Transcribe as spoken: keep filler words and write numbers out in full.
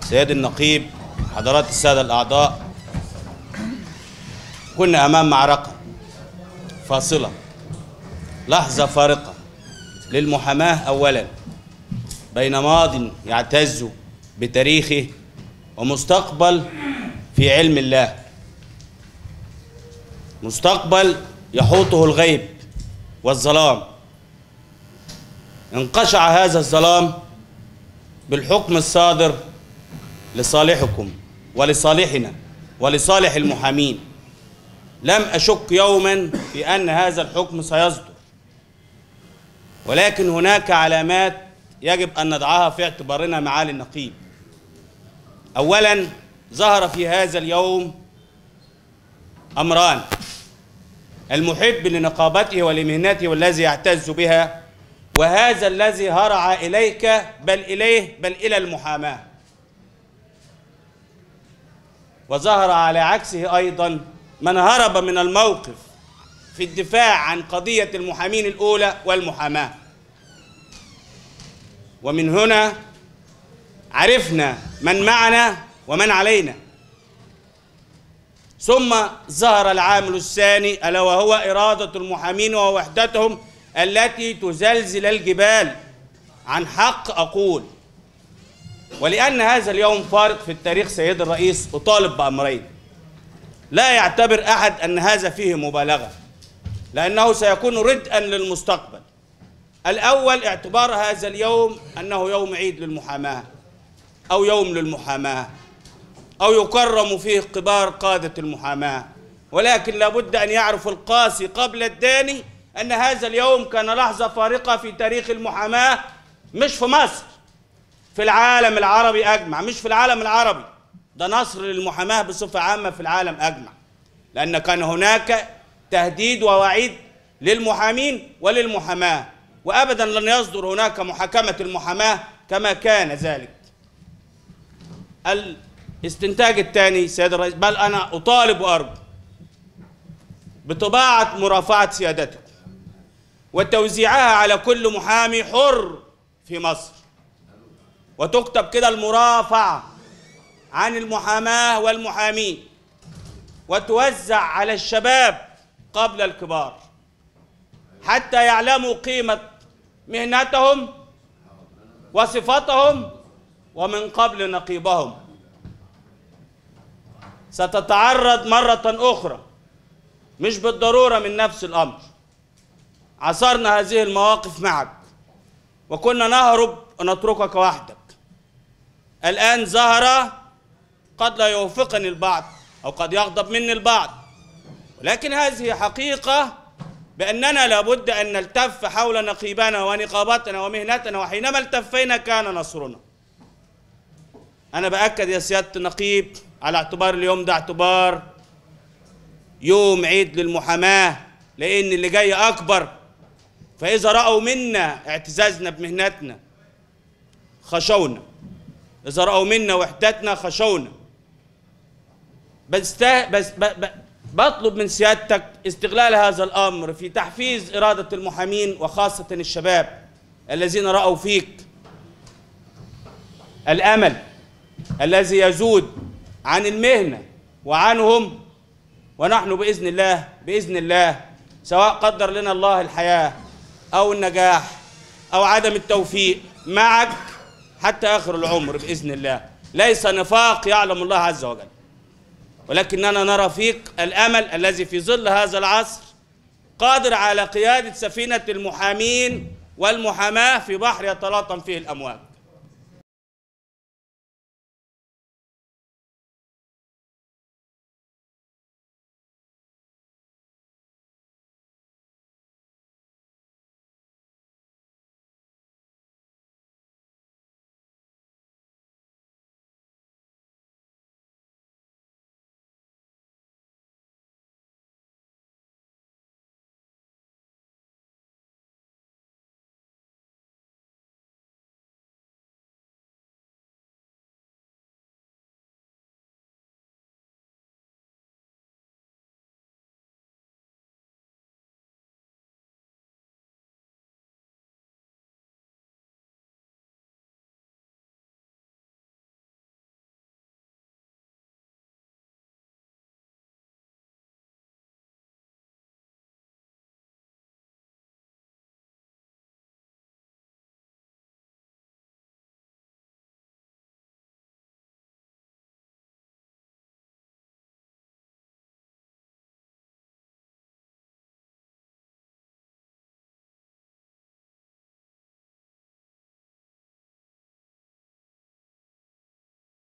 سيد النقيب، حضرات السادة الأعضاء، كنا أمام معركة فاصلة، لحظة فارقة للمحاماة أولاً بين ماض يعتز بتاريخه ومستقبل في علم الله، مستقبل يحوطه الغيب والظلام. انقشع هذا الظلام بالحكم الصادر لصالحكم ولصالحنا ولصالح المحامين. لم أشك يوما في أن هذا الحكم سيصدر، ولكن هناك علامات يجب أن نضعها في اعتبارنا معالي النقيب. أولا، ظهر في هذا اليوم أمران: المحب لنقابته ولمهنته والذي يعتز بها، وهذا الذي هرع إليك بل إليه بل إلى المحاماة. وظهر على عكسه أيضا من هرب من الموقف في الدفاع عن قضية المحامين الأولى والمحاماة. ومن هنا عرفنا من معنا ومن علينا. ثم ظهر العامل الثاني ألا وهو إرادة المحامين ووحدتهم التي تزلزل الجبال. عن حق أقول، ولأن هذا اليوم فارق في التاريخ سيد الرئيس، أطالب بأمرين لا يعتبر أحد أن هذا فيه مبالغة، لأنه سيكون ردءا للمستقبل. الأول، اعتبار هذا اليوم أنه يوم عيد للمحاماة أو يوم للمحاماة أو يكرم فيه كبار قادة المحاماة، ولكن لابد أن يعرف القاسي قبل الداني أن هذا اليوم كان لحظة فارقة في تاريخ المحاماة، مش في مصر، في العالم العربي أجمع. مش في العالم العربي، ده نصر للمحاماة بصفة عامة في العالم أجمع، لأن كان هناك تهديد ووعيد للمحامين وللمحاماة، وأبدا لن يصدر هناك محاكمة المحاماة كما كان ذلك. الاستنتاج الثاني سيد الرئيس، بل أنا أطالب وأرجو بطباعة مرافعة سيادتك وتوزيعها على كل محامي حر في مصر، وتكتب كده المرافعة عن المحاماة والمحامين، وتوزع على الشباب قبل الكبار حتى يعلموا قيمة مهنتهم وصفتهم ومن قبل نقيبهم. ستتعرض مرة أخرى، مش بالضرورة من نفس الأمر. عاصرنا هذه المواقف معك وكنا نهرب ونتركك وحدك. الآن ظهر، قد لا يوافقني البعض أو قد يغضب مني البعض، ولكن هذه حقيقة بأننا لابد أن نلتف حول نقيبنا ونقابتنا ومهنتنا، وحينما التفينا كان نصرنا. أنا بأكد يا سيادة النقيب على اعتبار اليوم ده اعتبار يوم عيد للمحاماة، لأن اللي جاي أكبر. فإذا رأوا منا اعتزازنا بمهنتنا خشونا، إذا رأوا منا وحدتنا خشونا. بس, بس ب... ب... بطلب من سيادتك استغلال هذا الأمر في تحفيز إرادة المحامين وخاصة الشباب الذين رأوا فيك الأمل الذي يزود عن المهنة وعنهم. ونحن بإذن الله بإذن الله سواء قدر لنا الله الحياة أو النجاح أو عدم التوفيق معك حتى آخر العمر بإذن الله. ليس نفاق يعلم الله عز وجل، ولكننا نرى فيك الأمل الذي في ظل هذا العصر قادر على قيادة سفينة المحامين والمحاماة في بحر يتلاطم فيه الأمواج.